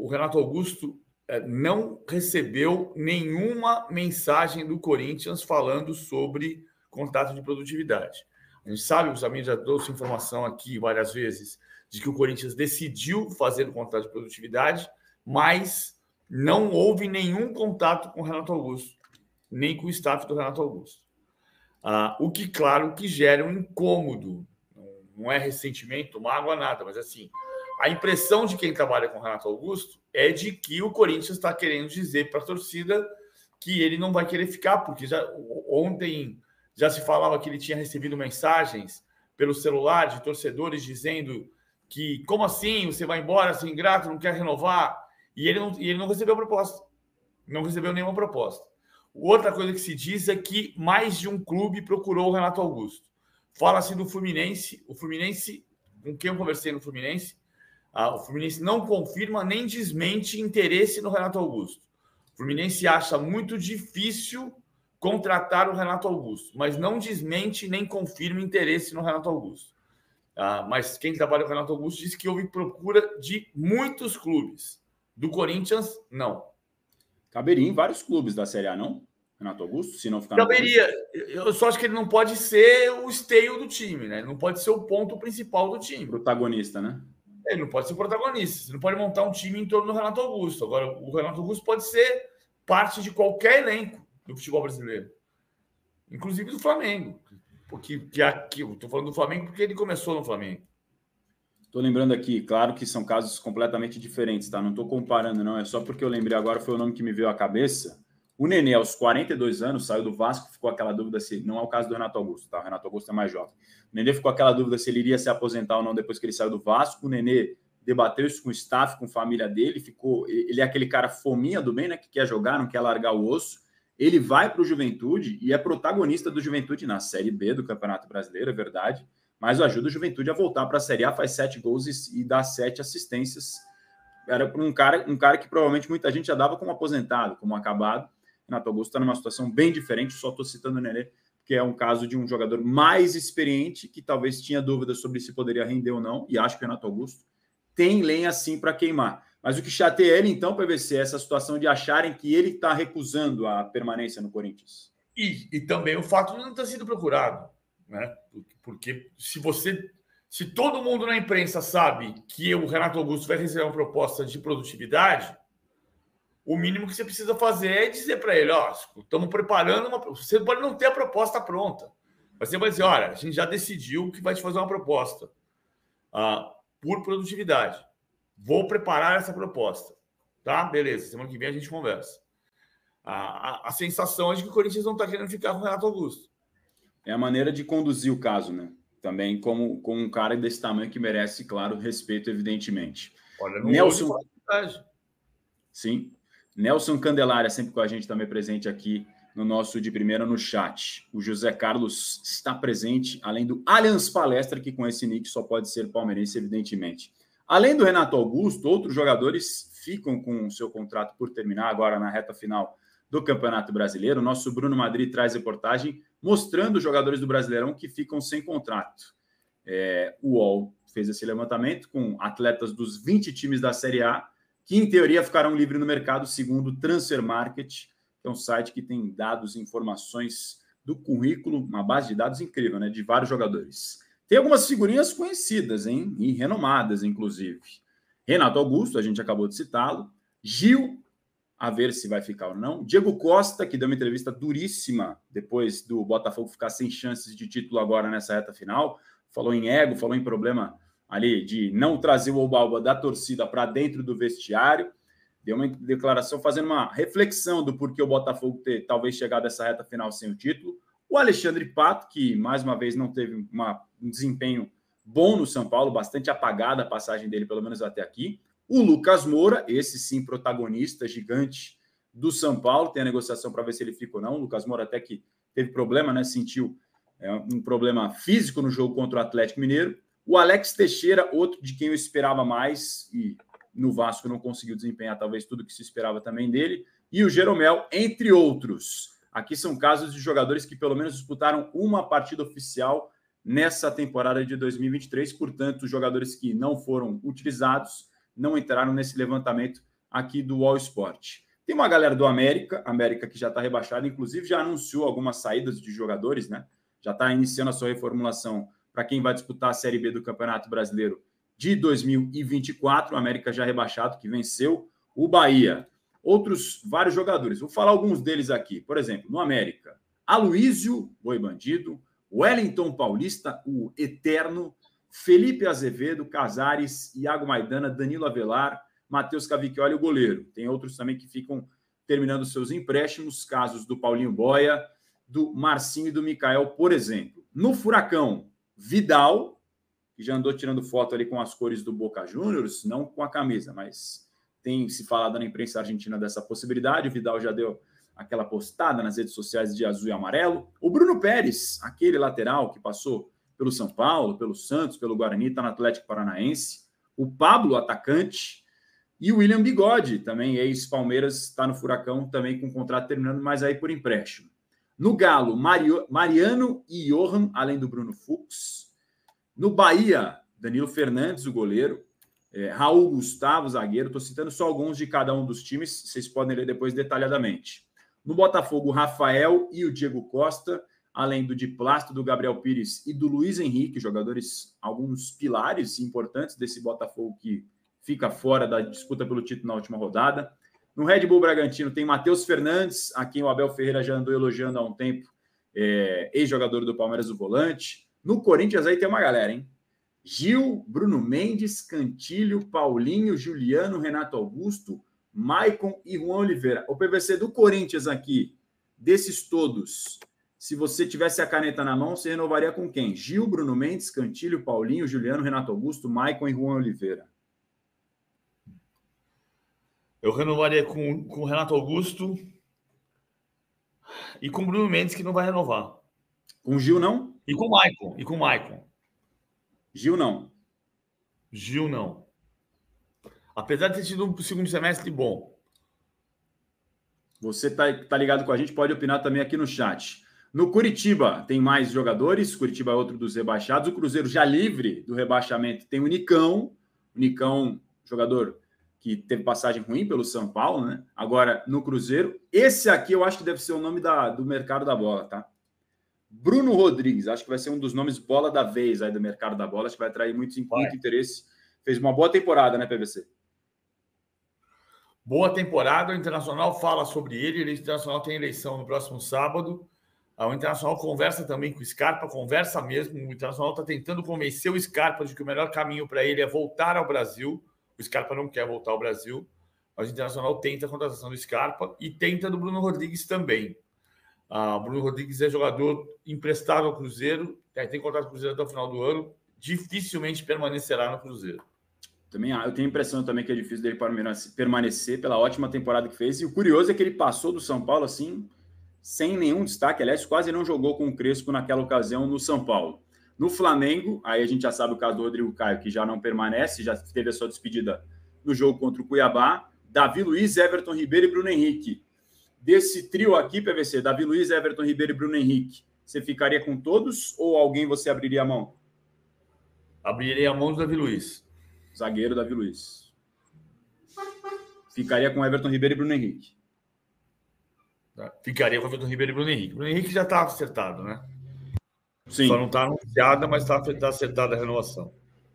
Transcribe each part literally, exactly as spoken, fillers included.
o Renato Augusto não recebeu nenhuma mensagem do Corinthians falando sobre contrato de produtividade. A gente sabe, os amigos já trouxe informação aqui várias vezes, de que o Corinthians decidiu fazer o contrato de produtividade, mas não houve nenhum contato com o Renato Augusto, nem com o staff do Renato Augusto. Ah, o que, claro, que gera um incômodo. Não é ressentimento, mágoa, nada, mas assim, a impressão de quem trabalha com o Renato Augusto é de que o Corinthians está querendo dizer para a torcida que ele não vai querer ficar, porque já ontem já se falava que ele tinha recebido mensagens pelo celular de torcedores dizendo que, como assim, você vai embora, você é ingrato, não quer renovar? E ele não, e ele não recebeu proposta. Não recebeu nenhuma proposta. Outra coisa que se diz é que mais de um clube procurou o Renato Augusto. Fala-se do Fluminense. O Fluminense, com quem eu conversei no Fluminense, ah, o Fluminense não confirma nem desmente interesse no Renato Augusto. O Fluminense acha muito difícil contratar o Renato Augusto, mas não desmente nem confirma interesse no Renato Augusto. Ah, mas quem trabalha com o Renato Augusto disse que houve procura de muitos clubes. Do Corinthians, não. Caberia em vários clubes da Série A, não? Renato Augusto, se não ficar Caberia. Eu só acho que ele não pode ser o esteio do time, né? Ele não pode ser o ponto principal do time. Protagonista, né? Ele não pode ser protagonista. Você não pode montar um time em torno do Renato Augusto. Agora, o Renato Augusto pode ser parte de qualquer elenco do futebol brasileiro. Inclusive do Flamengo. Porque, que aqui, eu estou falando do Flamengo porque ele começou no Flamengo. Estou lembrando aqui, claro que são casos completamente diferentes, tá? Não estou comparando, não. É só porque eu lembrei agora, foi o nome que me veio à cabeça. O Nenê, aos quarenta e dois anos, saiu do Vasco, ficou aquela dúvida se... Não é o caso do Renato Augusto, tá? O Renato Augusto é mais jovem. O Nenê ficou aquela dúvida se ele iria se aposentar ou não depois que ele saiu do Vasco. O Nenê debateu isso com o staff, com a família dele. Ficou... Ele é aquele cara fominha do bem, né? Que quer jogar, não quer largar o osso. Ele vai para o Juventude e é protagonista do Juventude na Série B do Campeonato Brasileiro, é verdade. Mas ajuda o Juventude a voltar para a Série A, faz sete gols e, e dá sete assistências. Era um cara, um cara que provavelmente muita gente já dava como aposentado, como acabado. Renato Augusto está numa situação bem diferente, só estou citando o Nenê, que é um caso de um jogador mais experiente, que talvez tinha dúvidas sobre se poderia render ou não, e acho que o Renato Augusto tem lenha sim para queimar. Mas o que chateia ele, então, P V C, é essa situação de acharem que ele está recusando a permanência no Corinthians. E, e também o fato de não ter sido procurado, né? Porque se você... Se todo mundo na imprensa sabe que o Renato Augusto vai receber uma proposta de produtividade, o mínimo que você precisa fazer é dizer para ele, ó, estamos preparando uma... Você pode não ter a proposta pronta, mas você vai dizer, olha, a gente já decidiu que vai te fazer uma proposta ah, por produtividade. Vou preparar essa proposta. Tá? Beleza, semana que vem a gente conversa. A, a, a sensação é de que o Corinthians não está querendo ficar com o Renato Augusto. É a maneira de conduzir o caso, né? Também como, como um cara desse tamanho que merece, claro, respeito, evidentemente. Olha, não Nelson... Sim. Nelson Candelária, sempre com a gente também presente aqui no nosso De Primeira no chat. O José Carlos está presente, além do Allianz Palestra, que com esse nick só pode ser palmeirense, evidentemente. Além do Renato Augusto, outros jogadores ficam com o seu contrato por terminar agora na reta final do Campeonato Brasileiro. O nosso Bruno Madrid traz reportagem mostrando os jogadores do Brasileirão que ficam sem contrato. É, o U O L fez esse levantamento com atletas dos vinte times da Série A, que em teoria ficarão livres no mercado, segundo o Transfer Market, que é um site que tem dados e informações do currículo, uma base de dados incrível, né, de vários jogadores. Tem algumas figurinhas conhecidas, hein, e renomadas, inclusive. Renato Augusto, a gente acabou de citá-lo. Gil, a ver se vai ficar ou não. Diego Costa, que deu uma entrevista duríssima depois do Botafogo ficar sem chances de título agora nessa reta final. Falou em ego, falou em problema ali de não trazer o Oba-Oba da torcida para dentro do vestiário. Deu uma declaração fazendo uma reflexão do porquê o Botafogo ter talvez chegado a essa reta final sem o título. O Alexandre Pato, que mais uma vez não teve uma, um desempenho bom no São Paulo, bastante apagada a passagem dele, pelo menos até aqui. O Lucas Moura, esse sim protagonista gigante do São Paulo, tem a negociação para ver se ele fica ou não. O Lucas Moura até que teve problema, né? Sentiu é, um problema físico no jogo contra o Atlético Mineiro. O Alex Teixeira, outro de quem eu esperava mais, e no Vasco não conseguiu desempenhar talvez tudo que se esperava também dele. E o Jeromel, entre outros. Aqui são casos de jogadores que pelo menos disputaram uma partida oficial nessa temporada de dois mil e vinte e três. Portanto, jogadores que não foram utilizados não entraram nesse levantamento aqui do All Sport. Tem uma galera do América, América que já está rebaixada, inclusive já anunciou algumas saídas de jogadores, né? Já está iniciando a sua reformulação para quem vai disputar a Série B do Campeonato Brasileiro de dois mil e vinte e quatro. O América já rebaixado, que venceu o Bahia. Outros vários jogadores. Vou falar alguns deles aqui. Por exemplo, no América, Aloísio, Boi Bandido, Wellington Paulista, o Eterno, Felipe Azevedo, Casares, Iago Maidana, Danilo Avelar, Matheus Cavicchioli, o goleiro. Tem outros também que ficam terminando seus empréstimos, casos do Paulinho Boia, do Marcinho e do Mikael, por exemplo. No Furacão, Vidal, que já andou tirando foto ali com as cores do Boca Juniors, não com a camisa, mas tem se falado na imprensa argentina dessa possibilidade. O Vidal já deu aquela postada nas redes sociais de azul e amarelo. O Bruno Pérez, aquele lateral que passou pelo São Paulo, pelo Santos, pelo Guarani, está no Atlético Paranaense. O Pablo, atacante. E o William Bigode, também ex-Palmeiras, está no Furacão, também com o contrato terminando, mas aí por empréstimo. No Galo, Mario, Mariano e Johan, além do Bruno Fux. No Bahia, Danilo Fernandes, o goleiro. É, Raul Gustavo, zagueiro. Estou citando só alguns de cada um dos times, vocês podem ler depois detalhadamente. No Botafogo, o Rafael e o Diego Costa, além do Di Plácido, do Gabriel Pires e do Luiz Henrique, jogadores, alguns pilares importantes desse Botafogo que fica fora da disputa pelo título na última rodada. No Red Bull Bragantino tem Matheus Fernandes, a quem o Abel Ferreira já andou elogiando há um tempo, é, ex-jogador do Palmeiras, do volante. No Corinthians aí tem uma galera, hein? Gil, Bruno Mendes, Cantilho, Paulinho, Juliano, Renato Augusto, Maicon e Juan Oliveira. O P V C do Corinthians aqui, desses todos, se você tivesse a caneta na mão, você renovaria com quem? Gil, Bruno Mendes, Cantilho, Paulinho, Juliano, Renato Augusto, Maicon e Juan Oliveira. Eu renovaria com, com o Renato Augusto e com o Bruno Mendes, que não vai renovar. Com o Gil, não? E com o Maicon. E com o Maicon. Gil, não. Gil, não. Apesar de ter tido um segundo semestre bom. Você tá, tá ligado com a gente, pode opinar também aqui no chat. No Curitiba tem mais jogadores, Curitiba é outro dos rebaixados. O Cruzeiro já livre do rebaixamento tem o Nicão. O Nicão, jogador que teve passagem ruim pelo São Paulo, né? Agora, no Cruzeiro. Esse aqui eu acho que deve ser o nome da, do mercado da bola, tá? Bruno Rodrigues, acho que vai ser um dos nomes bola da vez aí do mercado da bola. Acho que vai atrair muito, muito interesse. Fez uma boa temporada, né, P V C? Boa temporada. O Internacional fala sobre ele. O Internacional tem eleição no próximo sábado. O Internacional conversa também com o Scarpa, conversa mesmo. O Internacional está tentando convencer o Scarpa de que o melhor caminho para ele é voltar ao Brasil. O Scarpa não quer voltar ao Brasil, mas o Internacional tenta a contratação do Scarpa e tenta do Bruno Rodrigues também. Ah, o Bruno Rodrigues é jogador emprestado ao Cruzeiro, tem contrato com o Cruzeiro até o final do ano, dificilmente permanecerá no Cruzeiro. Também, eu tenho a impressão também que é difícil dele permanecer pela ótima temporada que fez. E o curioso é que ele passou do São Paulo assim, sem nenhum destaque. Aliás, quase não jogou com o Crespo naquela ocasião no São Paulo. No Flamengo, aí a gente já sabe o caso do Rodrigo Caio, que já não permanece, já teve a sua despedida no jogo contra o Cuiabá. Davi Luiz, Everton Ribeiro e Bruno Henrique. Desse trio aqui, P V C, Davi Luiz, Everton Ribeiro e Bruno Henrique, você ficaria com todos ou alguém você abriria a mão? Abriria a mão do Davi Luiz. Zagueiro Davi Luiz. Ficaria com Everton Ribeiro e Bruno Henrique. Ficaria com Everton Ribeiro e Bruno Henrique. Bruno Henrique já está acertado, né? Sim. Só não está anunciada, mas está tá acertada a renovação.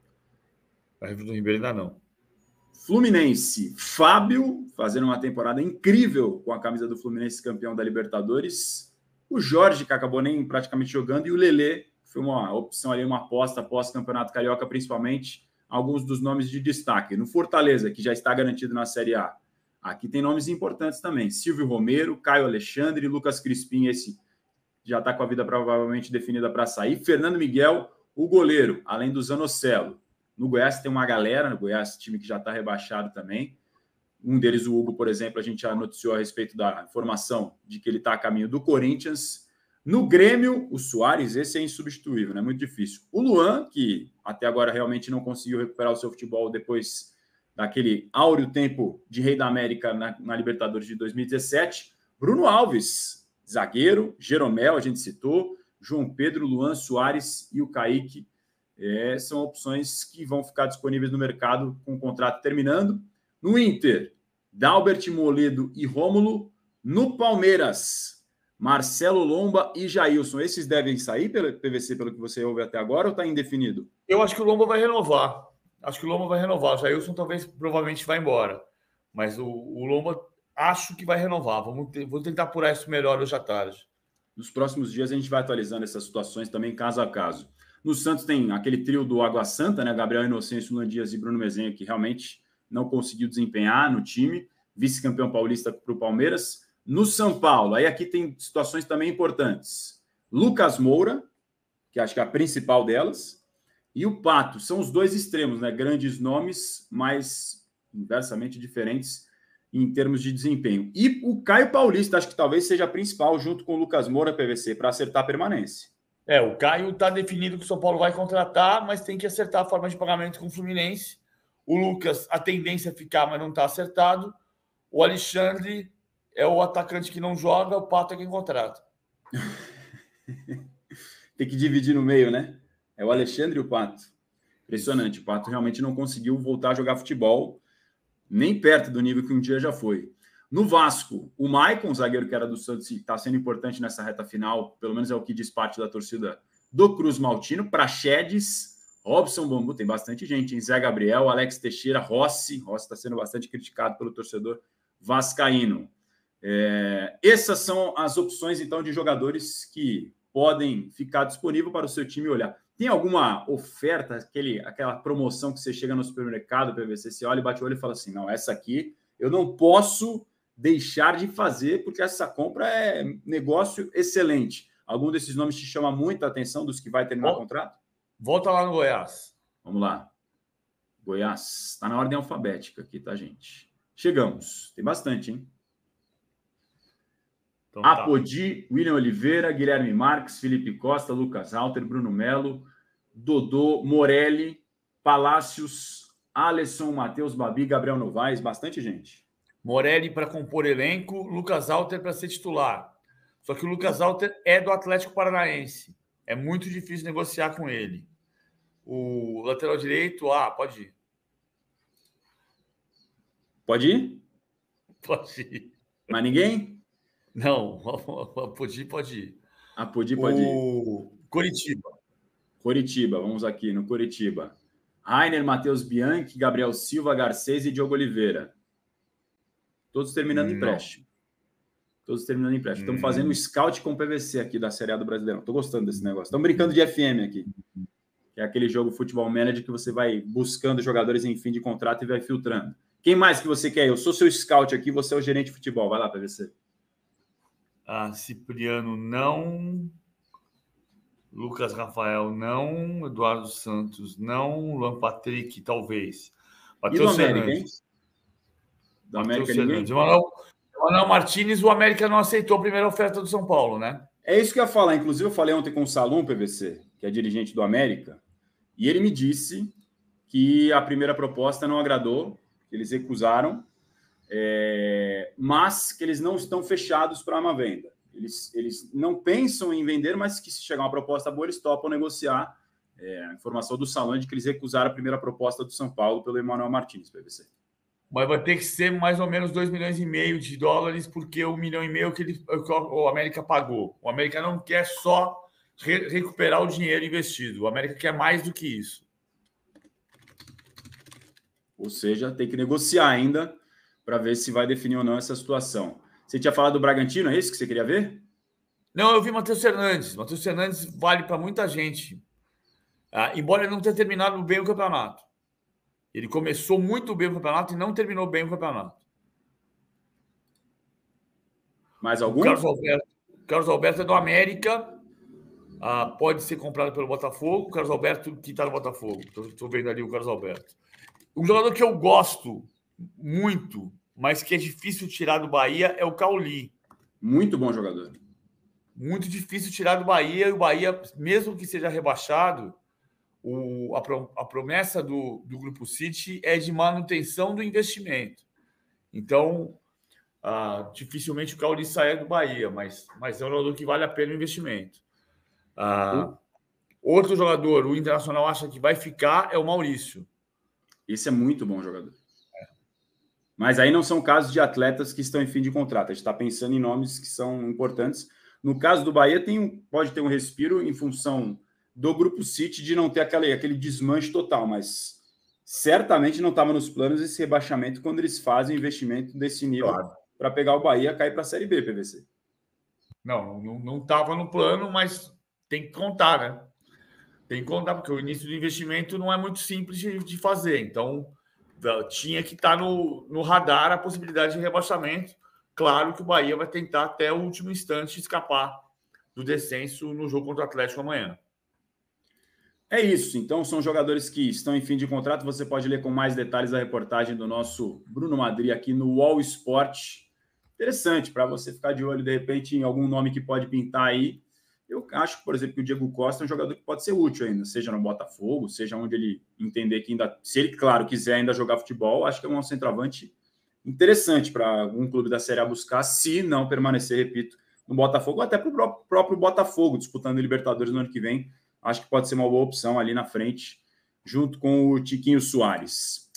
A Everton Ribeiro ainda não. Fluminense, Fábio, fazendo uma temporada incrível com a camisa do Fluminense, campeão da Libertadores. O Jorge, que acabou nem praticamente jogando, e o Lelê, que foi uma opção ali, uma aposta pós-campeonato carioca, principalmente, alguns dos nomes de destaque. No Fortaleza, que já está garantido na Série A, aqui tem nomes importantes também. Silvio Romero, Caio Alexandre, Lucas Crispim, esse já está com a vida provavelmente definida para sair. Fernando Miguel, o goleiro, além do Zanocelo. No Goiás tem uma galera, no Goiás, time que já está rebaixado também. Um deles, o Hugo, por exemplo, a gente já noticiou a respeito da informação de que ele está a caminho do Corinthians. No Grêmio, o Soares, esse é insubstituível, né? Muito difícil. O Luan, que até agora realmente não conseguiu recuperar o seu futebol depois daquele áureo tempo de Rei da América na, na Libertadores de dois mil e dezessete. Bruno Alves, zagueiro. Jeromel, a gente citou. João Pedro, Luan, Soares e o Kaique. É, são opções que vão ficar disponíveis no mercado com o contrato terminando. No Inter, Dalbert, Moledo e Rômulo. No Palmeiras, Marcelo Lomba e Jailson. Esses devem sair pelo P V C, pelo que você ouve até agora, ou está indefinido? Eu acho que o Lomba vai renovar. Acho que o Lomba vai renovar. O Jailson talvez, provavelmente, vai embora. Mas o, o Lomba, acho que vai renovar. Vamos ter, vou tentar apurar isso melhor hoje à tarde. Nos próximos dias a gente vai atualizando essas situações também, caso a caso. No Santos tem aquele trio do Água Santa, né? Gabriel Inocêncio, Luan Dias e Bruno Mezenho, que realmente não conseguiu desempenhar no time. Vice-campeão paulista para o Palmeiras. No São Paulo, aí aqui tem situações também importantes. Lucas Moura, que acho que é a principal delas, e o Pato. São os dois extremos, né? Grandes nomes, mas inversamente diferentes em termos de desempenho. E o Caio Paulista, acho que talvez seja a principal, junto com o Lucas Moura, P V C, para acertar a permanência. É, o Caio está definido que o São Paulo vai contratar, mas tem que acertar a forma de pagamento com o Fluminense. O Lucas, a tendência é ficar, mas não está acertado. O Alexandre é o atacante que não joga, o Pato é quem contrata. Tem que dividir no meio, né? É o Alexandre e o Pato. Impressionante. O Pato realmente não conseguiu voltar a jogar futebol, nem perto do nível que um dia já foi. No Vasco, o Maicon, zagueiro que era do Santos, está sendo importante nessa reta final, pelo menos é o que diz parte da torcida do Cruz Maltino. Praxedes, Robson Bambu, tem bastante gente, hein? Zé Gabriel, Alex Teixeira, Rossi. Rossi está sendo bastante criticado pelo torcedor vascaíno. É, essas são as opções, então, de jogadores que podem ficar disponível para o seu time olhar. Tem alguma oferta, aquele, aquela promoção que você chega no supermercado, P V C, você olha e bate o olho e fala assim, não, essa aqui eu não posso deixar de fazer, porque essa compra é negócio excelente. Algum desses nomes te chama muita atenção dos que vai terminar o contrato? Volta lá no Goiás. Vamos lá. Goiás. Está na ordem alfabética aqui, tá, gente? Chegamos. Tem bastante, hein? Então, Apodi, tá. William Oliveira, Guilherme Marques, Felipe Costa, Lucas Halter, Bruno Melo, Dodô, Morelli, Palácios, Alisson, Matheus, Babi, Gabriel Novaes, bastante gente. Morelli para compor elenco, Lucas Halter para ser titular. Só que o Lucas Halter é do Atlético Paranaense. É muito difícil negociar com ele. O lateral direito, ah, pode ir. Pode ir? Pode ir. Mas ninguém? Não, pode ir, pode ir. Ah, pode ir, pode ir. O Coritiba. Coritiba, vamos aqui no Coritiba. Rainer, Matheus Bianchi, Gabriel Silva, Garcês e Diogo Oliveira. Todos terminando empréstimo. Todos terminando empréstimo. Estamos hum. fazendo um scout com P V C aqui da Série A do Brasileirão. Estou gostando desse negócio. Estamos brincando de F M aqui. Que é aquele jogo Futebol Manager que você vai buscando jogadores em fim de contrato e vai filtrando. Quem mais que você quer? Eu sou seu scout aqui, você é o gerente de futebol. Vai lá, P V C. Ah, Cipriano, não. Lucas Rafael, não. Eduardo Santos, não. Luan Patrick, talvez. Matheus Fernandes. Do América, ninguém? Emanuel, Emanuel Martins, o América não aceitou a primeira oferta do São Paulo, né? É isso que eu ia falar. Inclusive, eu falei ontem com o Salum, P V C, que é dirigente do América, e ele me disse que a primeira proposta não agradou, que eles recusaram, é, mas que eles não estão fechados para uma venda. Eles, eles não pensam em vender, mas que se chegar uma proposta boa, eles topam negociar. É, a informação do Salão é de que eles recusaram a primeira proposta do São Paulo pelo Emanuel Martins, P V C. Mas vai ter que ser mais ou menos dois milhões e meio de dólares, porque o milhão e meio que, ele, que o América pagou. O América não quer só re, recuperar o dinheiro investido. O América quer mais do que isso. Ou seja, tem que negociar ainda para ver se vai definir ou não essa situação. Você tinha falado do Bragantino, é isso que você queria ver? Não, eu vi Matheus Fernandes. Matheus Fernandes vale para muita gente. Ah, embora ele não tenha terminado bem o campeonato. Ele começou muito bem o campeonato e não terminou bem o campeonato. Mais algum? O Carlos Alberto, Carlos Alberto é do América. Ah, pode ser comprado pelo Botafogo. O Carlos Alberto que está no Botafogo. Estou vendo ali o Carlos Alberto. Um jogador que eu gosto muito, mas que é difícil tirar do Bahia, é o Cauli. Muito bom jogador. Muito difícil tirar do Bahia. E o Bahia, mesmo que seja rebaixado, o, a, a promessa do, do Grupo City é de manutenção do investimento. Então, ah, dificilmente o Cauli saia do Bahia, mas, mas é um jogador que vale a pena o investimento. Ah, outro jogador, o Internacional acha que vai ficar, é o Maurício. Esse é muito bom jogador. Mas aí não são casos de atletas que estão em fim de contrato. A gente está pensando em nomes que são importantes. No caso do Bahia, tem um, pode ter um respiro em função do Grupo City de não ter aquele, aquele desmanche total, mas certamente não estava nos planos esse rebaixamento quando eles fazem investimento desse nível claro. Para pegar o Bahia e cair para a Série B, P V C. Não, não estava no plano, mas tem que contar, né? Tem que contar, porque o início do investimento não é muito simples de, de fazer. Então, tinha que estar no, no radar a possibilidade de rebaixamento. Claro que o Bahia vai tentar até o último instante escapar do descenso no jogo contra o Atlético amanhã. É isso. Então, são jogadores que estão em fim de contrato. Você pode ler com mais detalhes a reportagem do nosso Bruno Madri aqui no Wall Sport. Interessante para você ficar de olho, de repente, em algum nome que pode pintar aí. Eu acho, por exemplo, que o Diego Costa é um jogador que pode ser útil ainda, seja no Botafogo, seja onde ele entender que ainda, se ele, claro, quiser ainda jogar futebol, acho que é um centroavante interessante para algum clube da Série A buscar, se não permanecer, repito, no Botafogo, ou até para o próprio Botafogo, disputando Libertadores no ano que vem. Acho que pode ser uma boa opção ali na frente, junto com o Tiquinho Soares.